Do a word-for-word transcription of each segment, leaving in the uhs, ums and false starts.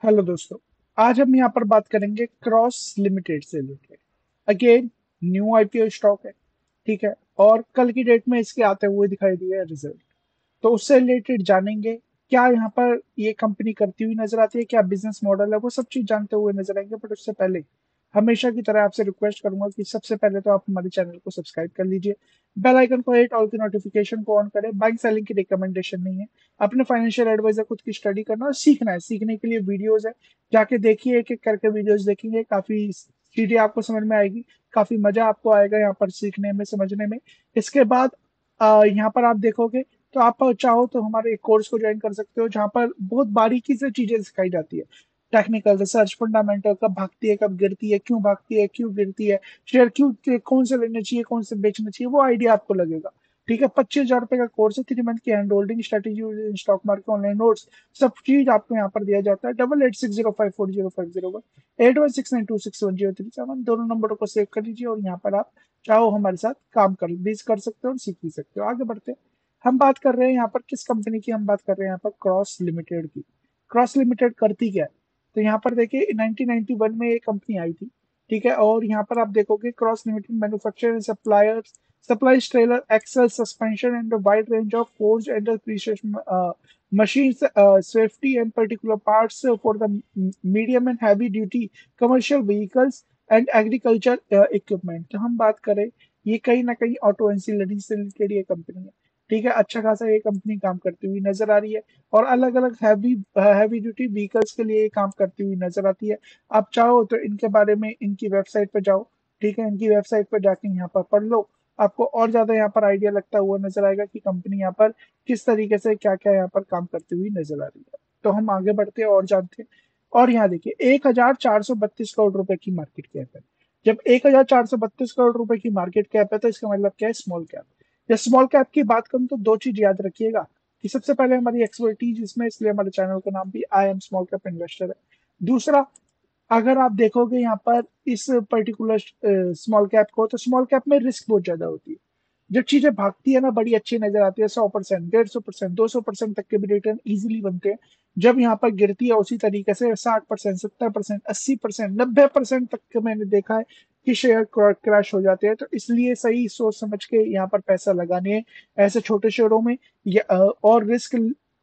Hello दोस्तों। आज हम यहाँ पर बात करेंगे क्रॉस लिमिटेड से related. Again new IPO stock है। ठीक है। और कल की डेट में इसके आते हुए दिखाई दिए रिजल्ट। तो उससे रिलेटेड जानेंगे क्या यहाँ पर ये कंपनी करती हुई नजर आती है, क्या बिजनेस मॉडल है, वो सब चीज जानते हुए नजर आएंगे। बट उससे पहले हमेशा की तरह आपसे रिक्वेस्ट करूंगा कि सबसे पहले तो आप हमारे चैनल को सब्सक्राइब कर लीजिए, बेल आइकन को हिट, ऑल की नोटिफिकेशन को ऑन करें। बाइंग सेलिंग की रिकमेंडेशन नहीं है, अपने फाइनेंशियल एडवाइजर खुद की स्टडी करना और सीखना है। सीखने के लिए वीडियोज है, जाके देखिए, एक एक करके वीडियोस देखेंगे, काफी चीजें आपको समझ में आएगी, काफी मजा आपको आएगा यहाँ पर सीखने में, समझने में। इसके बाद अ, यहाँ पर आप देखोगे तो आप चाहो तो हमारे एक कोर्स को ज्वाइन कर सकते हो, जहाँ पर बहुत बारीकी से चीजें सिखाई जाती है। टेक्निकल रिसर्च, फंडामेंटल, कब भागती है, कब गिरती है, क्यों भागती है, क्यों गिरती है, शेयर क्यों के- कौन से लेने चाहिए, कौन से बेचना चाहिए, वो आइडिया आपको लगेगा। ठीक है। पच्चीस हजार रुपए का कोर्स है, थ्री मंथ की hand holding, strategy, stock market, online notes, सब चीज आपको यहाँ पर दिया जाता है। Double eight six zero five four zero five zero one eight one six nine two six one zero three seven दोनों नंबरों को सेव कर लीजिए, और यहाँ पर आप चाहो हमारे साथ काम कर भी कर सकते हो और सीख भी सकते हो। आगे बढ़ते हैं। हम बात कर रहे हैं यहाँ पर किस कंपनी की, हम बात कर रहे हैं यहाँ पर क्रॉस लिमिटेड की। क्रॉस लिमिटेड करती क्या है? तो यहाँ पर देखिए नाइनटीन नाइंटी वन में ये कंपनी आई थी। ठीक है। और यहाँ पर आप देखोगे Cross Limited manufacture supplier supplies trailer axle suspension and a wide range of forged and precision uh, machines, uh, safety and particular parts uh, for the m- medium and heavy duty commercial vehicles and agriculture uh, equipment। तो हम बात करें, ये कहीं ना कहीं auto ancillary से related ये कंपनी है। ठीक है। अच्छा खासा ये कंपनी काम करती हुई नजर आ रही है, और अलग अलग हैवी हैवी ड्यूटी व्हीकल्स के लिए ये काम करती हुई नजर आती है। आप चाहो तो इनके बारे में इनकी वेबसाइट पे जाओ। ठीक है। इनकी वेबसाइट पे जाके यहाँ पर पढ़ लो, आपको और ज्यादा यहाँ पर आइडिया लगता हुआ नजर आएगा कि कंपनी यहाँ पर किस तरीके से क्या क्या यहाँ पर काम करती हुई नजर आ रही है। तो हम आगे बढ़ते हैं और जानते हैं। और यहाँ देखिए एक हजार चार सौ बत्तीस करोड़ रुपए की मार्केट कैप है। जब एक हजार चार सौ बत्तीस करोड़ रुपए की मार्केट कैप है तो इसका मतलब क्या है? Small cap. जब स्मॉल कैप की बात करूं तो दो चीज याद रखिएगा कि सबसे पहले हमारी एक्सपर्टीज इसमें, इसलिए हमारे चैनल का नाम भी I am small cap investor है। दूसरा, अगर आप देखोगे यहाँ पर इस पर्टिकुलर स्मॉल कैप को, तो स्मॉल कैप में रिस्क बहुत ज्यादा होती है। जब चीजें भागती है ना, बड़ी अच्छी नजर आती है, सौ परसेंट, डेढ़ सौ परसेंट, दो सौ परसेंट तक के भी रिटर्न इजीली बनते हैं। जब यहाँ पर गिरती है उसी तरीके से साठ परसेंट, सत्तर परसेंट, अस्सी परसेंट, नब्बे परसेंट तक के मैंने देखा है कि शेयर क्रैश हो जाते हैं। तो इसलिए सही सोच समझ के यहाँ पर पैसा लगाने हैं ऐसे छोटे शेयरों में। या, अ, और रिस्क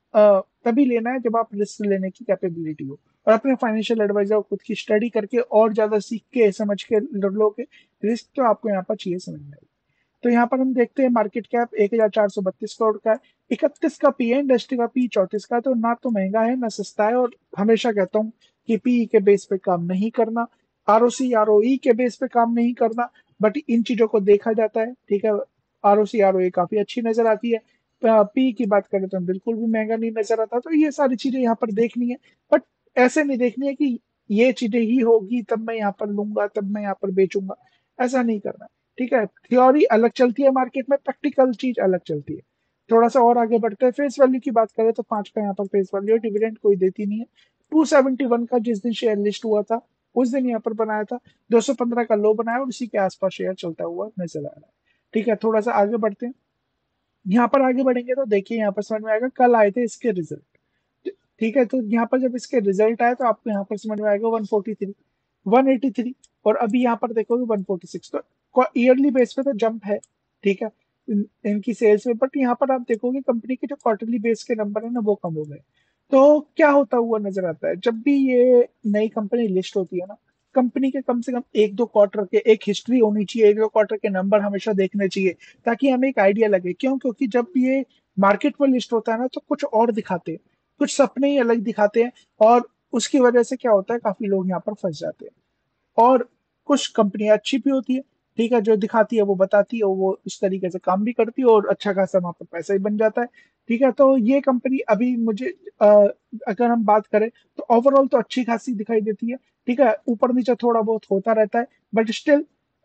तभी लेना है जब आप रिस्क लेने की कैपेबिलिटी हो, और अपने फाइनेंशियल एडवाइजर खुद की स्टडी करके और ज्यादा सीख के समझ के लोगे। रिस्क तो आपको यहाँ पर चाहिए समझ में आएगी। तो यहाँ पर हम देखते हैं मार्केट कैप एक हजार चार सौ बत्तीस करोड़ का है। इकतीस का पी है, इंडस्ट्री का पी चौंतीस का है। तो ना तो महंगा है ना सस्ता है। और हमेशा कहता हूँ कि पी के बेस पे काम नहीं करना, आरओसी आरओई के बेस पे काम नहीं करना, बट इन चीजों को देखा जाता है। ठीक है। आरओसी आरओई काफी अच्छी नजर आती है। पी की बात करें तो बिल्कुल भी महंगा नहीं नजर आता। तो ये सारी चीजें यहाँ पर देखनी है, बट ऐसे नहीं देखनी है कि ये चीजें ही होगी तब मैं यहाँ पर लूंगा, तब मैं यहाँ पर बेचूंगा। ऐसा नहीं करना। ठीक है। थ्योरी अलग चलती है मार्केट में, प्रैक्टिकल चीज अलग चलती है। थोड़ा सा और आगे बढ़ते हैं। फेस वैल्यू की बात करें तो पांच का यहाँ पर फेस वैल्यू है, डिविडेंड कोई देती नहीं है। टू सेवेंटी वन का जिस दिन शेयर लिस्ट हुआ था उस दिन यहाँ पर बनाया था, दो सौ पंद्रह का लो बनाया, और उसी के आसपास शेयर चलता हुआ नजर आ रहा है। ठीक है। थोड़ा सा आगे बढ़ते हैं। यहाँ पर आगे बढ़ेंगे तो देखिए यहाँ पर समझ में आएगा, कल आए थे इसके रिजल्ट। ठीक है। तो यहाँ पर जब इसके रिजल्ट आए तो आपको यहाँ पर समझ में आएगा one forty three, one eighty three, और अभी यहाँ पर देखोगे वन फोर्टी सिक्स। तो ईयरली बेस पे तो जंप है। ठीक है। इन, इनकी सेल्स में, बट यहाँ पर आप देखोगे कंपनी के जो क्वार्टरली बेस के नंबर है ना, वो कम हो गए। तो क्या होता हुआ नजर आता है, जब भी ये नई कंपनी लिस्ट होती है ना, कंपनी के कम से कम एक दो क्वार्टर के, एक हिस्ट्री होनी चाहिए, एक दो क्वार्टर के नंबर हमेशा देखने चाहिए, ताकि हमें एक आइडिया लगे। क्यों? क्योंकि जब ये मार्केट में लिस्ट होता है ना, तो कुछ और दिखाते हैं, कुछ सपने ही अलग दिखाते हैं, और उसकी वजह से क्या होता है, काफी लोग यहाँ पर फंस जाते हैं। और कुछ कंपनियां अच्छी भी होती है। ठीक है। जो दिखाती है वो बताती है, वो इस तरीके से काम भी करती है, और अच्छा खासा वहां पर पैसा ही बन जाता है। ठीक है। तो ये कंपनी अभी मुझे अ, अगर हम बात करें तो ओवरऑल तो अच्छी खासी दिखाई देती है। ठीक है। ऊपर नीचे थोड़ा बहुत होता रहता है, बट स्टिल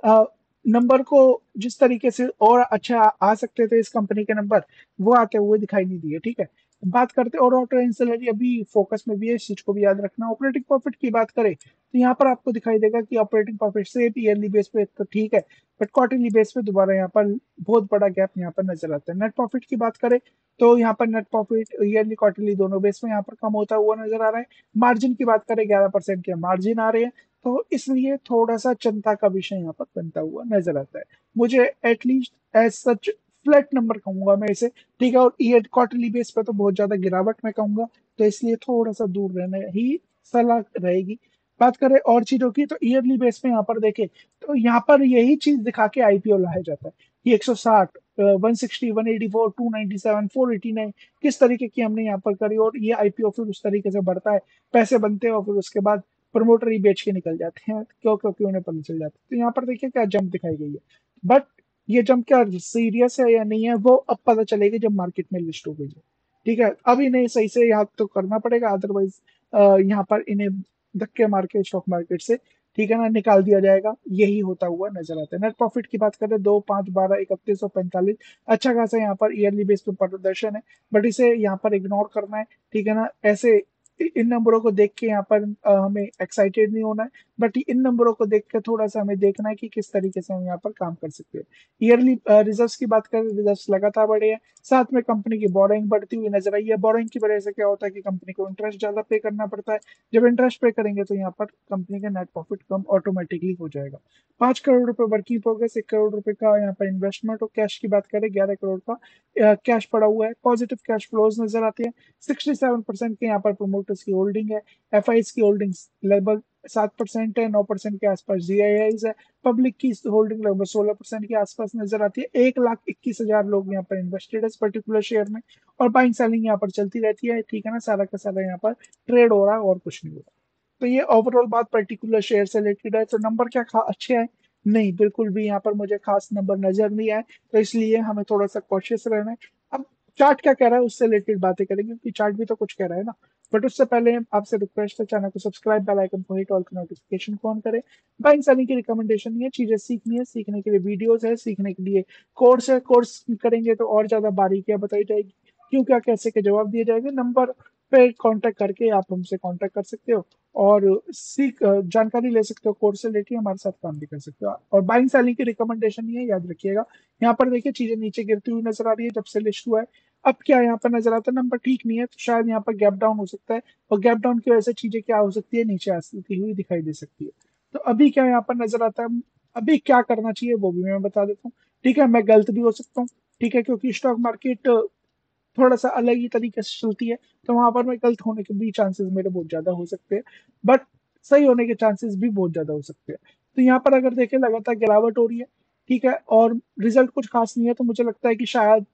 नंबर को जिस तरीके से और अच्छा आ, आ सकते थे इस कंपनी के नंबर, वो आते हुए दिखाई नहीं दिए। ठीक है। बात करते हैं और ऑटो एंसिलरी अभी फोकस में भी है, इस चीज को भी याद रखना। ऑपरेटिंग प्रॉफिट की बात करें तो यहाँ पर आपको दिखाई देगा कि ऑपरेटिंग प्रॉफिट से ईयरली बेस पे तो ठीक है, बट क्वार्टरली बेस पे दोबारा यहाँ पर बहुत बड़ा गैप यहाँ पर नजर आता है। नेट प्रॉफिट की बात करें तो यहाँ पर नेट प्रॉफिट ईयरली क्वार्टरली दोनों बेस में यहाँ पर कम होता हुआ नजर आ रहा है। मार्जिन की बात करें ग्यारह परसेंट के मार्जिन आ रहे हैं, तो इसलिए थोड़ा सा चिंता का विषय यहाँ पर बनता हुआ नजर आता है। मुझे at least as such flat number कहूंगा मैं इसे, ठीक है। और ईयर क्वार्टरली बेस पे तो बहुत ज्यादा गिरावट में कहूंगा, तो इसलिए थोड़ा सा दूर रहना ही सलाह रहेगी। बात करें और चीजों की तो ईयरली बेस पे यहाँ पर देखें तो यहाँ पर यही चीज दिखा के आईपीओ लाया जाता है कि एक सौ साठ, one sixty, one eighty four, two ninety seven, four eighty nine किस तरीके की हमने यहाँ पर करी, और ये आईपीओ फिर उस तरीके से बढ़ता है, पैसे बनते हैं और फिर उसके बाद प्रमोटर ही बेच के निकल जाते हैं, क्यों क्योंकि उन्हें पता चल जाता है। तो यहाँ पर देखिए क्या जंप दिखाई गई है, बट ये जंप क्या सीरियस है या नहीं है वो अब पता चलेगा जब मार्केट में लिस्ट हो गई है, ठीक है। अब इन्हें सही से याद तो करना पड़ेगा, अदरवाइज यहाँ पर इन्हें धक्के मार के स्टॉक मार्केट से, ठीक है ना, निकाल दिया जाएगा। यही होता हुआ नजर आता है। नेट प्रॉफिट की बात करें दो पांच बारह इकतीस और पैंतालीस, अच्छा खासा यहाँ पर ईयरली बेस पे प्रदर्शन है, बट इसे यहाँ पर इग्नोर करना है, ठीक है ना। ऐसे इन नंबरों को देख के यहाँ पर अ, हमें एक्साइटेड नहीं होना है, बट इन नंबरों को देख के थोड़ा सा हमें देखना है कि किस तरीके से हम यहाँ पर काम कर सकते हैं। ईयरली रिजर्व्स की बात करें, रिजर्व्स लगातार बढ़े हैं, साथ में कंपनी की बोरोइंग बढ़ती हुई नजर आई है। बोरोइंग की वजह से क्या होता है कि कंपनी को इंटरेस्ट ज्यादा पे करना पड़ता है, जब इंटरेस्ट पे करेंगे तो यहाँ पर कंपनी का नेट प्रॉफिट कम ऑटोमेटिकली हो जाएगा। पांच करोड़ रुपए वर्किंग प्रोग्रेस, एक करोड़ रुपए का यहाँ पर इन्वेस्टमेंट, और कैश की बात करें ग्यारह करोड़ का कैश पड़ा हुआ है। पॉजिटिव कैश फ्लोज नजर आते हैं। सिक्सटी सेवन परसेंट के यहाँ पर प्रोमोटर्स की होल्डिंग है। एफ आई की होल्डिंग्स लगभग सात परसेंट है, नौ परसेंट के आसपास जी आई आईज है। पब्लिक की होल्डिंग लगभग सोलह परसेंट के आसपास नजर आती है। एक लाख इक्कीस हजार लोग यहाँ पर इन्वेस्टेड है इस पर्टिकुलर शेयर में, और बाइंग सेलिंग यहाँ पर चलती रहती है, ठीक है ना। सारा का सारा यहाँ पर ट्रेड हो रहा है और कुछ नहीं हो रहा। तो ये ओवरऑल बात पर्टिकुलर शेयर से रिलेटेड है। तो नंबर क्या खा अच्छे हैं? नहीं, बिल्कुल भी यहाँ पर मुझे खास नंबर नजर नहीं आए, तो इसलिए हमें थोड़ा सा कॉशियस रहना है। अब चार्ट क्या कह रहा है उससे रिलेटेड बातें करेंगे, क्योंकि चार्ट भी तो कुछ कह रहा है ना। बट उससे पहले आपसे रिक्वेस्ट है, चैनल को सब्सक्राइब, बेल आइकन को हिट, ऑल की नोटिफिकेशन को ऑन करें। बाइंग सेलिंग की रिकमेंडेशन नहीं है, चीजें सीखनी है, सीखने के लिए वीडियोस है, सीखने के लिए कोर्स है। कोर्स करेंगे तो और ज्यादा बारीकियां बताई जाएगी, क्यों क्या कैसे के जवाब दिए जाएंगे। नंबर पे कांटेक्ट करके आप हमसे कांटेक्ट कर सकते हो और सीख अ, जानकारी ले सकते हो, कोर्स से लेके हमारे साथ काम भी कर सकते हो। और बाइंग सेलिंग की रिकमेंडेशन नहीं है, याद रखिएगा। यहाँ पर देखिए चीजें नीचे गिरती हुई नजर आ रही है जब से लिस्ट हुआ है। अब क्या यहाँ पर नजर आता है, नंबर ठीक नहीं है, तो शायद यहाँ पर गैप डाउन हो सकता है, और गैप डाउन की वजह से चीजें क्या हो सकती है, नीचे आती हुई दिखाई दे सकती है। तो अभी क्या यहाँ पर नजर आता है, अभी क्या करना चाहिए वो भी मैं बता देता हूँ, ठीक है। मैं गलत भी हो सकता हूँ, ठीक है, क्योंकि स्टॉक मार्केट थोड़ा सा अलग ही तरीके से चलती है, तो वहां पर मैं गलत होने के भी चांसेस मेरे बहुत ज्यादा हो सकते हैं, बट सही होने के चांसेस भी बहुत ज्यादा हो सकते हैं। तो यहाँ पर अगर देखें लगातार गिरावट हो रही है, ठीक है, और रिजल्ट कुछ खास नहीं है, तो मुझे लगता है कि शायद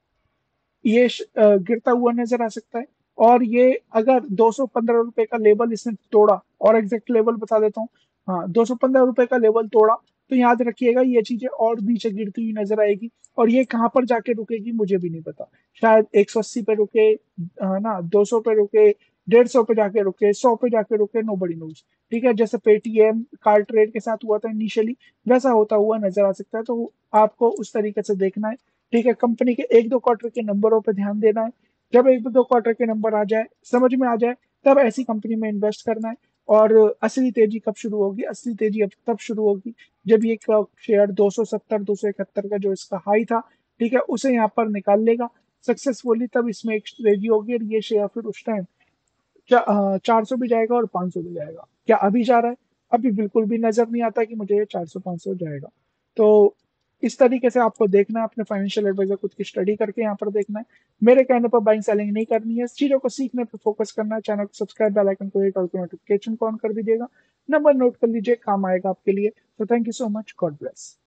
ये श- अ, गिरता हुआ नजर आ सकता है। और ये अगर दो सौ पंद्रह रुपए का लेवल इसने तोड़ा, और एग्जैक्ट लेवल बता देता हूँ, हाँ, दो सौ पंद्रह रुपए का लेवल तोड़ा, तो याद रखिएगा ये चीजें और नीचे गिरती हुई नजर आएगी। और ये कहाँ पर जाके रुकेगी मुझे भी नहीं पता, शायद एक सौ अस्सी पे रुके, अ, ना दो सौ पे रुके, डेढ़ सौ पे जाके रुके, सौ पे जाके रुके, नो बड़ी नोज, ठीक है। जैसे पेटीएम कार ट्रेड के साथ हुआ था इनिशियली, वैसा होता हुआ नजर आ सकता है। तो आपको उस तरीके से देखना है, ठीक है। कंपनी के एक दो क्वार्टर के नंबरों पर ध्यान देना है। जब एक दो क्वार्टर के नंबर आ जाए, समझ में आ जाए, तब ऐसी कंपनी में इन्वेस्ट करना है। और असली तेजी कब शुरू होगी? असली तेजी अब तब शुरू होगी जब ये शेयर दो सौ सत्तर दो सौ इकहत्तर का जो इसका हाई था, ठीक है, उसे यहाँ पर निकाल लेगा सक्सेसफुली, तब इसमें एक तेजी होगी, और ये शेयर फिर उस टाइम चार सौ भी जाएगा और पांच सौ भी जाएगा। क्या अभी जा रहा है? अभी बिल्कुल भी नजर नहीं आता कि मुझे ये चार सौ पांच सौ जाएगा। तो इस तरीके से आपको देखना है, अपने फाइनेंशियल एडवाइजर खुद की स्टडी करके यहाँ पर देखना है। मेरे कहने पर बाइंग सेलिंग नहीं करनी है, इस चीजों को सीखने पर फोकस करना है। चैनल को सब्सक्राइब, बेल आइकन को हिट और नोटिफिकेशन को ऑन कर दीजिएगा। नंबर नोट कर लीजिए, काम आएगा आपके लिए। तो thank you so much, God bless.